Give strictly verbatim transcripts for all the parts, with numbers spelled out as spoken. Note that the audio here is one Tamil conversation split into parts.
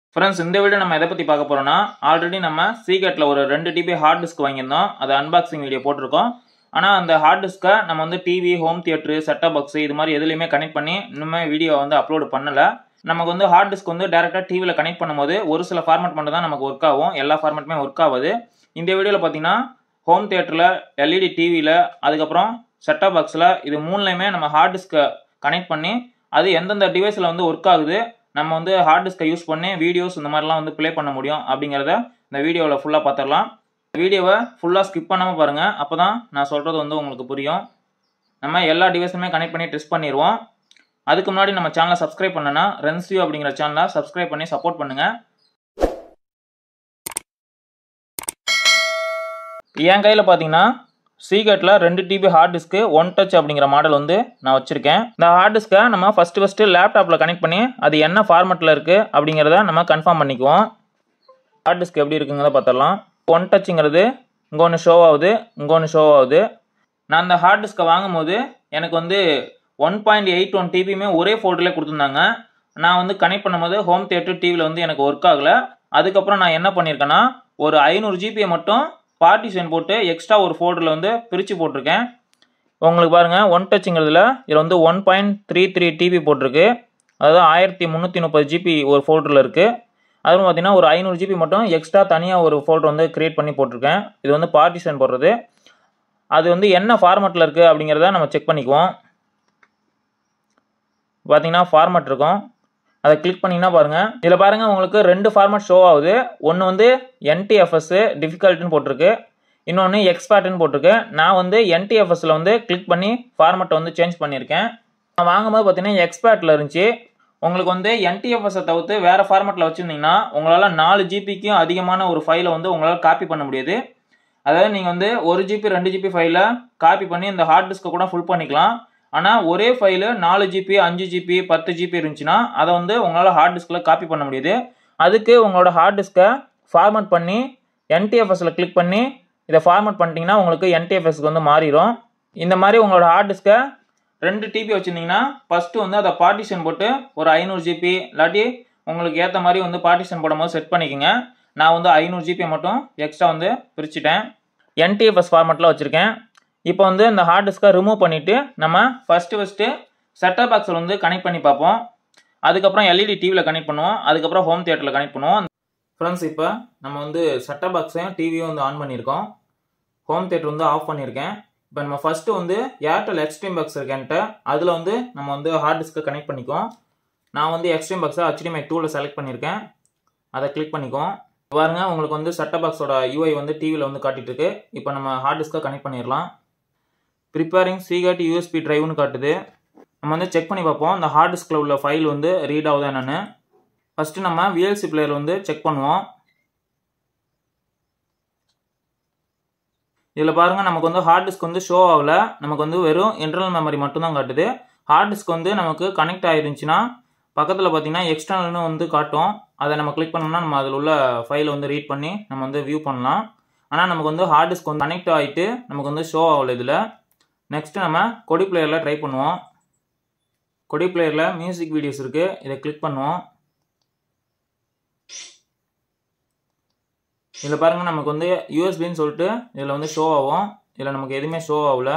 ஃப்ரெண்ட்ஸ், இந்த வீடியோ நம்ம எதை பற்றி பார்க்க போகிறோம்னா, ஆல்ரெடி நம்ம சீக்ரெட்டில் ஒரு ரெண்டு டிபி ஹார்ட் டிஸ்க் வாங்கியிருந்தோம். அதை அன்பாக்சிங் வீடியோ போட்டிருக்கோம். ஆனால் அந்த ஹார்ட் டிஸ்க்கை நம்ம வந்து TV, home theatre, set top box இது மாதிரி எதுலையுமே கனெக்ட் பண்ணி இன்னுமே வீடியோ வந்து அப்லோடு பண்ணலை. நமக்கு வந்து ஹார்ட் டிஸ்க் வந்து டேரெக்டாக டிவியில் கனெக்ட் பண்ணும்போது ஒரு சில ஃபார்மேட் மட்டும் தான் நமக்கு ஒர்க் ஆகும். எல்லா ஃபார்மேட்டுமே ஒர்க் ஆகுது. இந்த வீடியோவில் பார்த்தீங்கன்னா ஹோம் தியேட்டரில், எல்இடி டிவியில், அதுக்கப்புறம் செட்டப் பாக்ஸில் இது மூணுலையுமே நம்ம ஹார்ட் டிஸ்க்கை கனெக்ட் பண்ணி அது எந்தெந்த டிவைஸில் வந்து ஒர்க் ஆகுது, நம்ம வந்து ஹார்ட் டிஸ்கை யூஸ் பண்ணி வீடியோஸ் இந்த மாதிரிலாம் வந்து ப்ளே பண்ண முடியும் அப்படிங்கிறத இந்த வீடியோவில் ஃபுல்லாக பார்த்துடலாம். வீடியோவை ஃபுல்லாக ஸ்கிப் பண்ணாமல் பாருங்கள். அப்போ தான் நான் சொல்கிறது வந்து உங்களுக்கு புரியும். நம்ம எல்லா டிவைஸுமே கனெக்ட் பண்ணி டெஸ்ட் பண்ணிடுவோம். அதுக்கு முன்னாடி நம்ம சேனலை சப்ஸ்கிரைப் பண்ணனா ரென்ஸ்வியூ அப்படிங்கிற சேனலை சப்ஸ்கிரைப் பண்ணி சப்போர்ட் பண்ணுங்கள். என் கையில் பார்த்தீங்கன்னா சீக்ரெட்டில் ரெண்டு TB hard disk one touch அப்படிங்கிற மாடல் வந்து நான் வச்சுருக்கேன். இந்த ஹார்ட் டிஸ்க்கை நம்ம ஃபஸ்ட்டு ஃபஸ்ட்டு லேப்டாப்பில் கனெக்ட் பண்ணி அது என்ன ஃபார்மெட்டில் இருக்குது அப்படிங்கிறத நம்ம கன்ஃபார்ம் பண்ணிக்குவோம். ஹார்ட் டிஸ்க் எப்படி இருக்குங்கிறத பார்த்துடலாம். ஒன் டச்சுங்கிறது இங்கே ஒன்று ஷோ ஆகுது, இங்கே ஒன்று ஷோ ஆகுது. நான் அந்த ஹார்ட் டிஸ்க்கை வாங்கும் போது எனக்கு வந்து ஒன் பாயிண்ட் எயிட் ஒன் டிபியுமே ஒரே ஃபோல்டர்லேயே கொடுத்துருந்தாங்க. நான் வந்து கனெக்ட் பண்ணும்போது ஹோம் தியேட்டர் டிவியில் வந்து எனக்கு ஒர்க் ஆகலை. அதுக்கப்புறம் நான் என்ன பண்ணியிருக்கேன்னா ஒரு ஐநூறு ஜிபியை மட்டும் பார்ட்டிஷன் போட்டு எக்ஸ்ட்ரா ஒரு ஃபோல்டரில் வந்து பிரித்து போட்டிருக்கேன். உங்களுக்கு பாருங்கள், ஒன் டச்சுங்கிறதுல இதில் வந்து one point three three TB போட்டிருக்கு. அதாவது ஆயிரத்தி முந்நூற்றி முப்பது ஜிபி ஒரு ஃபோல்டரில் இருக்குது. அதுவும் பார்த்தீங்கன்னா ஒரு ஐநூறு ஜிபி மட்டும் எக்ஸ்ட்ரா தனியாக ஒரு ஃபோல்டர் வந்து க்ரியேட் பண்ணி போட்டிருக்கேன். இது வந்து பார்ட்டிஷன் போடுறது. அது வந்து என்ன ஃபார்மெட்டில் இருக்குது அப்படிங்கிறத நம்ம செக் பண்ணிக்குவோம். பார்த்தீங்கன்னா ஃபார்மெட் இருக்கும். அதை கிளிக் பண்ணிங்கன்னா பாருங்கள், இதில் பாருங்கள் உங்களுக்கு ரெண்டு ஃபார்மெட் ஷோ ஆகுது. ஒன்று வந்து என்டிஎஃப்எஸ் டிஃபிகல்ட்டுன்னு போட்டிருக்கு, இன்னொன்று எக்ஸ்பர்ட்னு போட்டிருக்கு. நான் வந்து என்டிஎஃப்எஸ்ல வந்து கிளிக் பண்ணி ஃபார்மெட்டை வந்து சேஞ்ச் பண்ணியிருக்கேன். நான் வாங்கும்போது பார்த்தீங்கன்னா எக்ஸ்பர்ட்டில் இருந்துச்சு. உங்களுக்கு வந்து என்டிஎஃப்எஸை தவிர்த்து வேறு ஃபார்மெட்டில் வச்சுருந்தீங்கன்னா உங்களால் நாலு ஜிபிக்கும் அதிகமான ஒரு ஃபைலை வந்து உங்களால் காப்பி பண்ண முடியாது. அதாவது நீங்கள் வந்து ஒரு ஜிபி ரெண்டு ஜிபி ஃபைலை காப்பி பண்ணி இந்த ஹார்ட் டிஸ்க்கை கூட ஃபுல் பண்ணிக்கலாம். ஆனால் ஒரே ஃபைலு நாலு ஜிபி அஞ்சு ஜிபி பத்து ஜிபி இருந்துச்சுன்னா அதை வந்து உங்களால் ஹார்ட் டிஸ்கில் காப்பி பண்ண முடியுது. அதுக்கு உங்களோட ஹார்ட் டிஸ்க்கை ஃபார்மேட் பண்ணி என்டிஎஃப்எஸில் கிளிக் பண்ணி இதை ஃபார்மேட் பண்ணிட்டீங்கன்னா உங்களுக்கு என்டிஎஃப்எஸ்க்கு வந்து மாறிடும். இந்த மாதிரி உங்களோட ஹார்ட் டிஸ்க்கை ரெண்டு டிபி வச்சுருந்தீங்கன்னா ஃபஸ்ட்டு வந்து அதை பார்ட்டிஷன் போட்டு ஒரு ஐநூறு ஜிபி இல்லாட்டி உங்களுக்கு ஏற்ற மாதிரி வந்து பார்ட்டிஷன் போடும்போது செட் பண்ணிக்கோங்க. நான் வந்து ஐநூறு ஜிபியை மட்டும் எக்ஸ்ட்ரா வந்து பிரிச்சுட்டேன். என்டிஎஃப்எஸ் ஃபார்மேட்டில் வச்சுருக்கேன். இப்போ வந்து இந்த ஹார்ட் டிஸ்க்கை ரிமூவ் பண்ணிவிட்டு நம்ம ஃபஸ்ட்டு ஃபஸ்ட்டு செட்டப் பாக்ஸில் வந்து கனெக்ட் பண்ணி பார்ப்போம். அதுக்கப்புறம் எல்இடி டிவியில் கனெக்ட் பண்ணுவோம். அதுக்கப்புறம் ஹோம் தியேட்டரில் கனெக்ட் பண்ணுவோம். ஃப்ரெண்ட்ஸ், இப்போ நம்ம வந்து செட்டப் பாக்ஸையும் டிவியும் வந்து ஆன் பண்ணியிருக்கோம். ஹோம் தியேட்டர் வந்து ஆஃப் பண்ணியிருக்கேன். இப்போ நம்ம ஃபஸ்ட்டு வந்து ஏர்டெல் எக்ஸ்ட்ரீம் பாக்ஸ் இருக்கேன்ட்டு அதில் வந்து நம்ம வந்து ஹார்ட் டிஸ்க்கை கனெக்ட் பண்ணிக்குவோம். நான் வந்து எக்ஸ்ட்ரீம் பாக்ஸை ஹெச்டிஎம்ஐ டூவில் செலக்ட் பண்ணியிருக்கேன். அதை கிளிக் பண்ணிக்குவோம். பாருங்க, உங்களுக்கு வந்து செட்டப் பாக்ஸோட யூஐ வந்து டிவியில் வந்து காட்டிட்டு இருக்கு. இப்போ நம்ம ஹார்ட் டிஸ்க்கை கனெக்ட் பண்ணிடலாம். ப்ரிப்பேரிங் சீக்ரெட் யூஎஸ்பி ட்ரைவ்னு காட்டுது. நம்ம வந்து செக் பண்ணி பார்ப்போம் இந்த ஹார்ட் டிஸ்கில் உள்ள ஃபைல் வந்து ரீட் ஆகுதா என்னன்னு. ஃபஸ்ட்டு நம்ம விஎல்சி பிளேயர் வந்து செக் பண்ணுவோம். இதில் பாருங்கள், நமக்கு வந்து ஹார்ட் டிஸ்க் வந்து ஷோ ஆகல. நமக்கு வந்து வெறும் இன்டர்னல் மெமரி மட்டும்தான் காட்டுது. ஹார்ட் டிஸ்க் வந்து நமக்கு கனெக்ட் ஆகிருந்துச்சுன்னா பக்கத்தில் பார்த்தீங்கன்னா எக்ஸ்டர்னல்னு வந்து காட்டும். அதை நம்ம கிளிக் பண்ணோம்னா நம்ம அதில் உள்ள ஃபைலை வந்து ரீட் பண்ணி நம்ம வந்து வியூ பண்ணலாம். ஆனால் நமக்கு வந்து ஹார்ட் டிஸ்க் வந்து கனெக்ட் ஆகிட்டு நமக்கு வந்து ஷோ ஆகலை இதில். நெக்ஸ்ட்டு நம்ம கொடி பிளேயரில் ட்ரை பண்ணுவோம். கொடி பிளேயரில் மியூசிக் வீடியோஸ் இருக்குது. இதை கிளிக் பண்ணுவோம். இதில் பாருங்கள், நமக்கு வந்து யூஎஸ்பின்னு சொல்லிட்டு இதில் வந்து ஷோ ஆகும். இதில் நமக்கு எதுவுமே ஷோ ஆகல.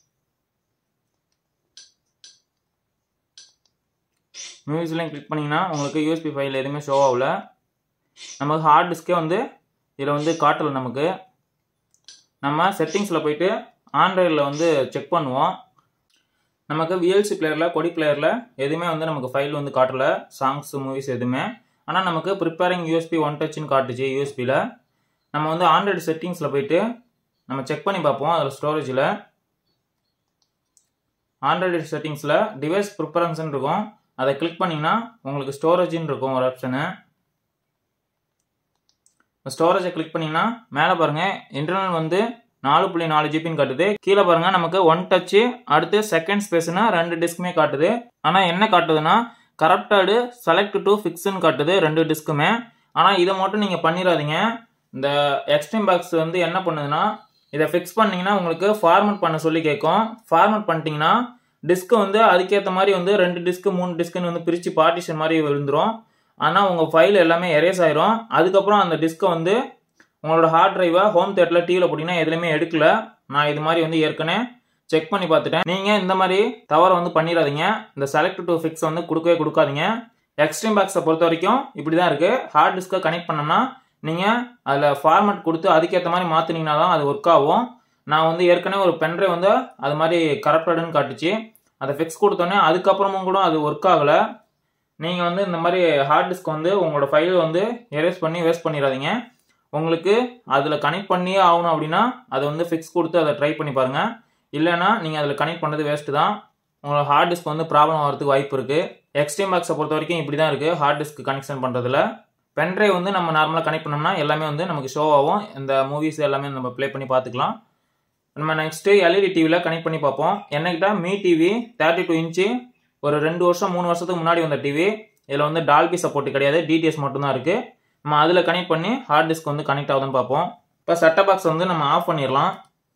மியூசிக்லையும் கிளிக் பண்ணிங்கன்னா உங்களுக்கு யூஎஸ்பி ஃபைல் எதுவுமே ஷோ ஆகல. நமக்கு ஹார்ட் டிஸ்கே வந்து இதில் வந்து காட்டலை. நமக்கு நம்ம செட்டிங்ஸில் போயிட்டு ஆண்ட்ராய்டில் வந்து செக் பண்ணுவோம். நமக்கு விஎல்சி பிளேயரில் கொடி பிளேயரில் எதுவுமே வந்து நமக்கு ஃபைல் வந்து காட்டலை, சாங்ஸ் மூவிஸ் எதுவுமே. ஆனால் நமக்கு ப்ரிப்பேரிங் யூஎஸ்பி ஒன் டச்சுன்னு காட்டுச்சு யூஎஸ்பியில். நம்ம வந்து ஆண்ட்ராய்டு செட்டிங்ஸில் போயிட்டு நம்ம செக் பண்ணி பார்ப்போம். அதில் ஸ்டோரேஜில் ஆண்ட்ராய்டு செட்டிங்ஸில் டிவைஸ் ப்ரிஃபரன்ஸ்ன்னு இருக்கும். அதை கிளிக் பண்ணிங்கன்னா உங்களுக்கு ஸ்டோரேஜின்னு இருக்கும் ஒரு ஆப்ஷனு. ஸ்டோரேஜை கிளிக் பண்ணிங்கன்னா மேலே பாருங்கள் இன்டர்னல் வந்து நாலு புள்ளி நாலு ஜிபின்னு காட்டுது. கீழே பாருங்கள் நமக்கு ஒன் டச்சு, அடுத்து செகண்ட் ஸ்பேஸ்னா ரெண்டு டிஸ்க்குமே காட்டுது. ஆனால் என்ன காட்டுதுன்னா கரப்டடு செலக்ட் டு ஃபிக்ஸ்ன்னு காட்டுது ரெண்டு டிஸ்க்குமே. ஆனால் இதை மட்டும் நீங்கள் பண்ணிடாதீங்க. இந்த எக்ஸ்ட்ரீம் பாக்ஸ் வந்து என்ன பண்ணுதுன்னா இதை ஃபிக்ஸ் பண்ணிங்கன்னா உங்களுக்கு ஃபார்மேட் பண்ண சொல்லி கேட்கும். ஃபார்மேட் பண்ணிட்டீங்கன்னா டிஸ்க்கு வந்து அதுக்கேற்ற மாதிரி வந்து ரெண்டு டிஸ்க்கு மூணு டிஸ்க்குன்னு வந்து பிரித்து பார்ட்டிஷன் மாதிரி விழுந்துடும். ஆனால் உங்கள் ஃபைல் எல்லாமே எரேஸ் ஆயிரும். அதுக்கப்புறம் அந்த டிஸ்கை வந்து உங்களோட ஹார்ட் டிரைவை ஹோம் தியேட்டரில் டிவியில் போட்டிங்கன்னா எதுலையுமே எடுக்கல. நான் இது மாதிரி வந்து ஏற்கனவே செக் பண்ணி பார்த்துட்டேன். நீங்கள் இந்த மாதிரி தவறை வந்து பண்ணிடாதீங்க. இந்த செலக்ட் டு ஃபிக்ஸ் வந்து கொடுக்கவே கொடுக்காதீங்க. எக்ஸ்ட்ரீம் பாக்ஸை பொறுத்த வரைக்கும் இப்படி தான் இருக்குது. ஹார்ட் டிஸ்கை கனெக்ட் பண்ணோம்னா நீங்கள் அதில் ஃபார்மேட் கொடுத்து அதுக்கேற்ற மாதிரி மாற்றினீங்கன்னா தான் அது ஒர்க் ஆகும். நான் வந்து ஏற்கனவே ஒரு பென்ட்ரைவ் வந்து அது மாதிரி கரப்டடுன்னு காட்டுச்சு. அதை ஃபிக்ஸ் கொடுத்தோன்னே அதுக்கப்புறமும் கூட அது ஒர்க் ஆகலை. நீங்கள் வந்து இந்த மாதிரி ஹார்ட் டிஸ்க் வந்து உங்களோட ஃபைல் வந்து எரேஸ் பண்ணி வேஸ்ட் பண்ணிடாதீங்க. உங்களுக்கு அதில் கனெக்ட் பண்ணியே ஆகணும் அப்படின்னா அதை வந்து ஃபிக்ஸ் கொடுத்து அதை ட்ரை பண்ணி பாருங்கள். இல்லைனா நீங்கள் அதில் கனெக்ட் பண்ணுறது வேஸ்ட்டு தான். உங்களோட ஹார்ட் டிஸ்க் வந்து ப்ராப்ளம் ஆகிறதுக்கு வாய்ப்பு இருக்குது. எக்ஸ்ட்ரீம் பாக்ஸை பொறுத்த வரைக்கும் இப்படி தான் இருக்குது ஹார்ட் டிஸ்க் கனெக்ஷன் பண்ணுறதுல. பென்ட்ரைவ் வந்து நம்ம நார்மலாக கனெக்ட் பண்ணோம்னா எல்லாமே வந்து நமக்கு ஷோ ஆகும். இந்த மூவிஸ் எல்லாமே நம்ம ப்ளே பண்ணி பார்த்துக்கலாம். நம்ம நெக்ஸ்ட்டு எல்இடி டிவியில் கனெக்ட் பண்ணி பார்ப்போம். என்னக்கிட்ட Mi TV thirty two inch ஒரு ரெண்டு வருஷம் மூணு வருஷத்துக்கு முன்னாடி வந்த டிவி. இதில் வந்து டால்பி சப்போர்ட் கிடையாது, டிடிஎஸ் மட்டும்தான் இருக்குது. நம்ம அதில் கனெக்ட் பண்ணி ஹார்ட் டிஸ்க் வந்து கனெக்ட் ஆகுதுன்னு பார்ப்போம். இப்போ செட்டப் பாக்ஸ் வந்து நம்ம ஆஃப் பண்ணிடலாம்.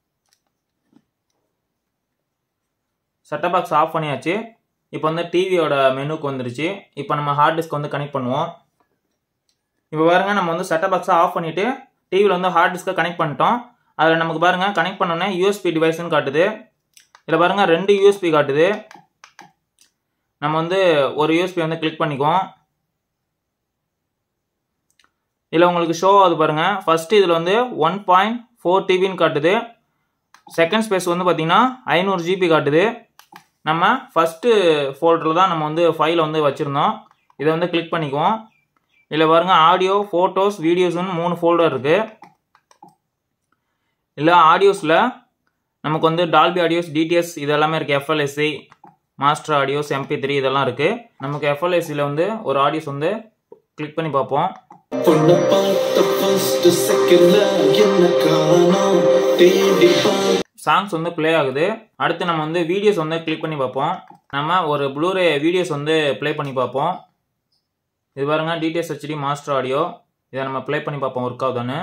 செட்டப் பாக்ஸ் ஆஃப் பண்ணியாச்சு. இப்போ வந்து டிவியோட மெனுக்கு வந்துருச்சு. இப்போ நம்ம ஹார்ட் டிஸ்க் வந்து கனெக்ட் பண்ணுவோம். இப்போ பாருங்க, நம்ம வந்து செட்டப் பாக்ஸை ஆஃப் பண்ணிவிட்டு டிவியில் வந்து ஹார்ட் டிஸ்க்கை கனெக்ட் பண்ணிட்டோம். அதில் நமக்கு பாருங்கள் கனெக்ட் பண்ணோன்னே யூஎஸ்பி டிவைஸ்ன்னு காட்டுது. இதில் பாருங்கள் ரெண்டு யூஎஸ்பி காட்டுது. நம்ம வந்து ஒரு யூஎஸ்பி வந்து கிளிக் பண்ணிக்குவோம். இதில் உங்களுக்கு ஷோ ஆகுது பாருங்கள். ஃபஸ்ட்டு இதில் வந்து ஒன் பாயிண்ட் ஃபோர் டிபின்னு காட்டுது. செகண்ட் ஸ்பேஸ் வந்து பார்த்திங்கன்னா ஐநூறு ஜிபி காட்டுது. நம்ம ஃபஸ்ட்டு ஃபோல்டரில் தான் நம்ம வந்து ஃபைலை வந்து வச்சுருந்தோம். இதை வந்து கிளிக் பண்ணிக்குவோம். இதில் பாருங்கள் ஆடியோ, ஃபோட்டோஸ், வீடியோஸ்னு மூணு ஃபோல்டர் இருக்குது. இல்லை ஆடியோஸில் நமக்கு வந்து டால்பி ஆடியோஸ், டிடிஎஸ் இது எல்லாமே இருக்குது. FLSC, master audios, MP three இதெல்லாம் இருக்குது. நமக்கு எஃப்எல்எஸ்சியில் வந்து ஒரு ஆடியோஸ் வந்து கிளிக் பண்ணி பார்ப்போம். சாங்ஸ் வந்து ப்ளே ஆகுது. அடுத்து நம்ம வந்து வீடியோஸ் வந்து கிளிக் பண்ணி பார்ப்போம். நம்ம ஒரு ப்ளூரே வீடியோஸ் வந்து ப்ளே பண்ணி பார்ப்போம். இது பாருங்க டிடிஎஸ் ஹெச்டி மாஸ்டர் ஆடியோ. இதை நம்ம ப்ளே பண்ணி பார்ப்போம் ஒர்க் ஆகுதுன்னு.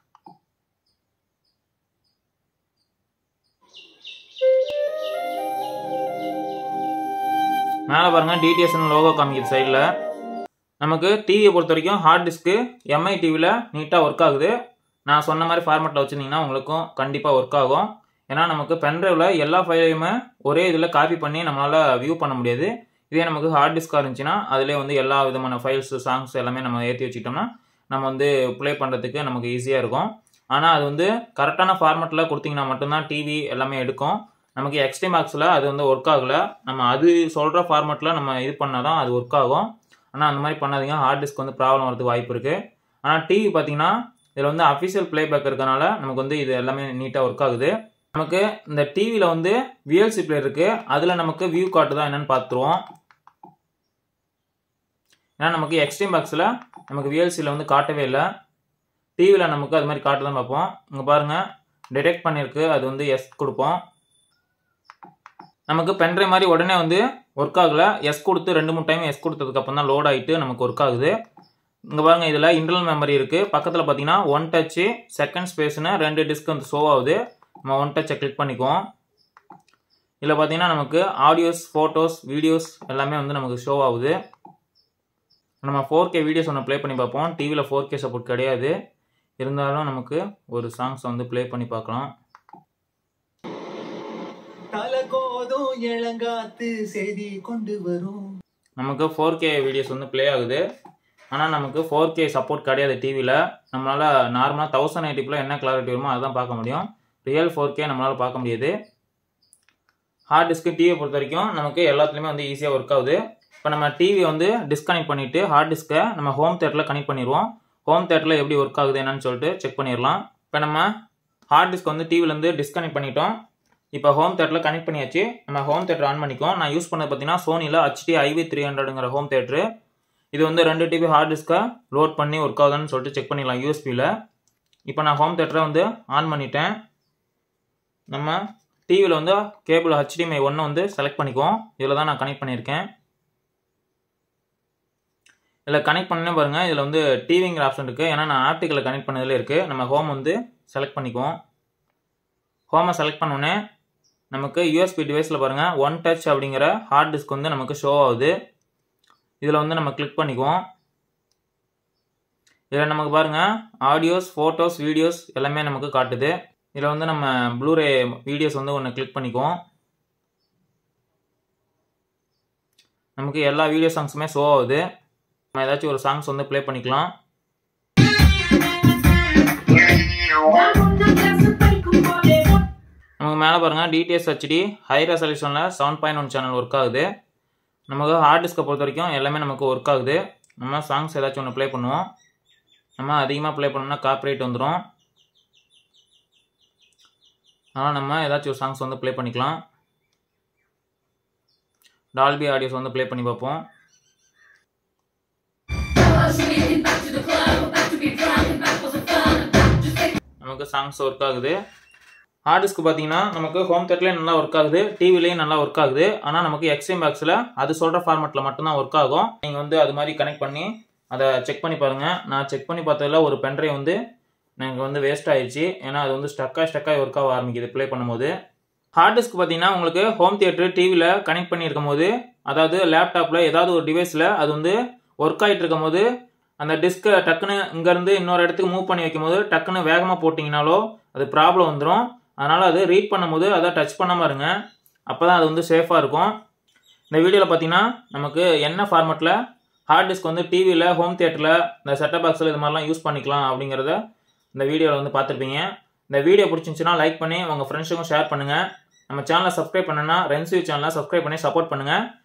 மேலே பாருங்க டிடிஎஸ்னு லோகோ காமிக்குது சைடில். நமக்கு டிவியை பொறுத்த வரைக்கும் ஹார்ட் டிஸ்க்கு எம்ஐ டிவியில் நீட்டாக ஒர்க் ஆகுது. நான் சொன்ன மாதிரி ஃபார்மேட்டில் வச்சுருந்தீங்கன்னா உங்களுக்கும் கண்டிப்பாக ஒர்க் ஆகும். ஏன்னா நமக்கு பென்ட்ரைவில் எல்லா ஃபைலையுமே ஒரே இதில் காப்பி பண்ணி நம்மளால் வியூ பண்ண முடியாது. இதே நமக்கு ஹார்ட் டிஸ்காக இருந்துச்சுன்னா அதிலே வந்து எல்லா விதமான ஃபைல்ஸ், சாங்ஸ் எல்லாமே நம்ம ஏற்றி வச்சுக்கிட்டோம்னா நம்ம வந்து ப்ளே பண்ணுறதுக்கு நமக்கு ஈஸியாக இருக்கும். ஆனால் அது வந்து கரெக்டான ஃபார்மேட்டில் கொடுத்தீங்கன்னா மட்டும்தான் டிவி எல்லாமே எடுக்கும். நமக்கு எக்ஸ்ட்ரீம் பாக்ஸில் அது வந்து ஒர்க் ஆகலை. நம்ம அது சொல்கிற ஃபார்மேட்டில் நம்ம இது பண்ணால் தான் அது ஒர்க் ஆகும். ஆனால் அந்த மாதிரி பண்ணாதீங்க, ஹார்ட் டிஸ்க் வந்து ப்ராப்ளம் வரதுக்கு வாய்ப்பு இருக்குது. ஆனால் டிவி பார்த்தீங்கன்னா இதில் வந்து அஃபிஷியல் ப்ளேபேக் இருக்கனால நமக்கு வந்து இது எல்லாமே நீட்டாக ஒர்க் ஆகுது. நமக்கு இந்த டிவியில் வந்து விஎல்சி பிளேயர் இருக்குது. அதில் நமக்கு வியூ காட்டுதான் என்னென்னு பார்த்துருவோம். ஏன்னா நமக்கு எக்ஸ்ட்ரீம் பாக்ஸில் நமக்கு விஎல்சியில் வந்து காட்டவே இல்லை. டிவியில் நமக்கு அது மாதிரி காட்டு தான் பார்ப்போம். இங்கே பாருங்கள் டிடெக்ட் பண்ணியிருக்கு, அது வந்து எஸ் கொடுப்போம். நமக்கு பென்ட்ரைவ் மாதிரி உடனே வந்து ஒர்க் ஆகலை. எஸ் கொடுத்து ரெண்டு மூணு டைம் எஸ் கொடுத்ததுக்கப்புறம் தான் லோட் ஆகிட்டு நமக்கு ஒர்க் ஆகுது. இங்கே பாருங்கள் இதில் இன்டர்னல் மெமரி இருக்குது. பக்கத்தில் பார்த்தீங்கன்னா ஒன் டச்சு, செகண்ட் ஸ்பேஸ்னு ரெண்டு டிஸ்க் வந்து ஷோ ஆகுது. நம்ம ஒன் டச்சை கிளிக் பண்ணிக்குவோம். இதில் பார்த்தீங்கன்னா நமக்கு ஆடியோஸ், ஃபோட்டோஸ், வீடியோஸ் எல்லாமே வந்து நமக்கு ஷோ ஆகுது. நம்ம ஃபோர் கே வீடியோஸ் ஒன்று ப்ளே பண்ணி பார்ப்போம். டிவியில் ஃபோர் கே சப்போர்ட் கிடையாது. இருந்தாலும் நமக்கு ஒரு சாங்ஸ் வந்து ப்ளே பண்ணி பார்க்கலாம். நமக்கு ஃபோர் கே வீடியோஸ் வந்து ப்ளே ஆகுது. ஆனால் நமக்கு ஃபோர் கே சப்போர்ட் கிடையாது டிவியில். நம்மளால் நார்மலாக தௌசண்ட் எயிட்டிப்பில் என்ன கிளாரிட்டி வருமோ அதுதான் பார்க்க முடியும். ரியல் ஃபோர் கே நம்மளால் பார்க்க முடியாது. ஹார்ட் டிஸ்க்கு டிவியை பொறுத்த வரைக்கும் நமக்கு எல்லாத்துலேயுமே வந்து ஈஸியாக ஒர்க் ஆகுது. இப்போ நம்ம டிவி வந்து டிஸ்கனெக்ட் பண்ணிவிட்டு ஹார்ட் டிஸ்க்கை நம்ம ஹோம் தியேட்டரில் கனெக்ட் பண்ணிடுவோம். ஹோம் தியேட்டரில் எப்படி ஒர்க் ஆகுது என்னன்னு சொல்லிட்டு செக் பண்ணிடலாம். இப்போ நம்ம ஹார்ட் டிஸ்க் வந்து டிவிலேருந்து டிஸ்கனெக்ட் பண்ணிட்டோம். இப்போ ஹோம் தியேட்டரில் கனெக்ட் பண்ணியாச்சு. நம்ம ஹோம் தியேட்டர் ஆன் பண்ணிக்குவோம். நான் யூஸ் பண்ணது பார்த்தீங்கன்னா சோனியில் ஹெச்டி ஐவி த்ரீ ஹண்ட்ரடுங்கிற ஹோம் தியேட்டரு. இது வந்து ரெண்டு டிபி ஹார்ட் டிஸ்க்கை லோட் பண்ணி ஒர்க் ஆகுதுன்னு சொல்லிட்டு செக் பண்ணிடலாம் யூஎஸ்பியில். இப்போ நான் ஹோம் தியேட்டரை வந்து ஆன் பண்ணிட்டேன். நம்ம டிவியில் வந்து கேபிள் ஹெச்டிஎம்ஐ ஒன்று வந்து செலக்ட் பண்ணிக்குவோம். இதில் தான் நான் கனெக்ட் பண்ணியிருக்கேன். இதில் கனெக்ட் பண்ணே பாருங்கள், இதில் வந்து டிவிங்கிற ஆப்ஷன் இருக்குது. ஏன்னா நான் ஆப்டிக்கலில் கனெக்ட் பண்ணதில் இருக்குது. நம்ம ஹோம் வந்து செலக்ட் பண்ணிக்குவோம். ஹோமை செலக்ட் பண்ணோன்னே நமக்கு யூஎஸ்பி டிவைஸில் பாருங்கள் ஒன் டச் அப்படிங்கிற ஹார்ட் டிஸ்க் வந்து நமக்கு ஷோ ஆகுது. இதில் வந்து நம்ம கிளிக் பண்ணிக்குவோம். இதில் நமக்கு பாருங்கள் ஆடியோஸ், ஃபோட்டோஸ், வீடியோஸ் எல்லாமே நமக்கு காட்டுது. இதில் வந்து நம்ம ப்ளூரே வீடியோஸ் வந்து ஒன்று கிளிக் பண்ணிக்குவோம். நமக்கு எல்லா வீடியோ சாங்ஸுமே ஷோ ஆகுது. நம்ம ஏதாச்சும் ஒரு சாங்ஸ் வந்து ப்ளே பண்ணிக்கலாம். நமக்கு மேலே பாருங்கள் டிடிஎஸ் ஹெச்டி ஹை ரெசல்யூஷனில் seven point one channel work ஆகுது. நமக்கு ஹார்ட் டிஸ்கை பொறுத்த வரைக்கும் எல்லாமே நமக்கு ஒர்க் ஆகுது. நம்ம சாங்ஸ் ஏதாச்சும் ஒன்று ப்ளே பண்ணுவோம். நம்ம அதிகமாக ப்ளே பண்ணோம்னா காப்பிரைட் வந்துடும். அதனால் நம்ம ஏதாச்சும் ஒரு சாங்ஸ் வந்து ப்ளே பண்ணிக்கலாம். டால்பி ஆடியோஸ் வந்து ப்ளே பண்ணி பார்ப்போம். நமக்கு சாங்ஸ் ஒர்க் ஆகுது. ஹார்ட் டிஸ்க் பார்த்தீங்கன்னா நமக்கு ஹோம் தேட்டர்லேயும் நல்லா ஒர்க் ஆகுது, டிவிலையும் நல்லா ஒர்க் ஆகுது. ஆனால் நமக்கு எக்ஸ்எம் பாக்ஸில் அது சொல்கிற ஃபார்மெட்டில் மட்டும்தான் ஒர்க் ஆகும். நீங்கள் வந்து அது மாதிரி கனெக்ட் பண்ணி அதை செக் பண்ணி பாருங்கள். நான் செக் பண்ணி பார்த்ததில் ஒரு பென்ட்ரைவ் வந்து எனக்கு வந்து வேஸ்ட் ஆயிடுச்சு. ஏன்னா அது வந்து ஸ்டக்காக ஸ்டக்காக ஒர்க் ஆக ஆரம்பிக்குது ப்ளே பண்ணும்போது. ஹார்ட் டிஸ்க் பார்த்தீங்கன்னா உங்களுக்கு ஹோம் தியேட்டர் டிவியில் கனெக்ட் பண்ணியிருக்கும் போது, அதாவது லேப்டாப்பில் ஏதாவது ஒரு டிவைஸில் அது வந்து ஒர்க் ஆகிட்டு இருக்கும் போது அந்த டிஸ்கை டக்குன்னு இங்கேருந்து இன்னொரு இடத்துக்கு மூவ் பண்ணி வைக்கும் போது டக்குன்னு வேகமாக போட்டிங்கனாலோ அது ப்ராப்ளம் வந்துடும். அதனால் அது ரீட் பண்ணும்போது அதை டச் பண்ணாமல் இருங்க. அப்போ தான் அது வந்து சேஃபாக இருக்கும். இந்த வீடியோவில் பார்த்தீங்கன்னா நமக்கு என்ன ஃபார்மெட்டில் ஹார்ட் டிஸ்க் வந்து டிவியில், ஹோம் தியேட்டரில், இந்த செட்டப் பாக்ஸில் இது மாதிரிலாம் யூஸ் பண்ணிக்கலாம் அப்படிங்கிறத இந்த வீடியோவில் வந்து பார்த்துருப்பீங்க. இந்த வீடியோ பிடிச்சிருந்துச்சுன்னா லைக் பண்ணி உங்கள் ஃப்ரெண்ட்ஸுக்கும் ஷேர் பண்ணுங்கள். நம்ம சேனலை சப்ஸ்கிரைப் பண்ணுன்னா ரென்சியூ சேனலை சப்ஸ்கிரைப் பண்ணி சப்போர்ட் பண்ணுங்கள்.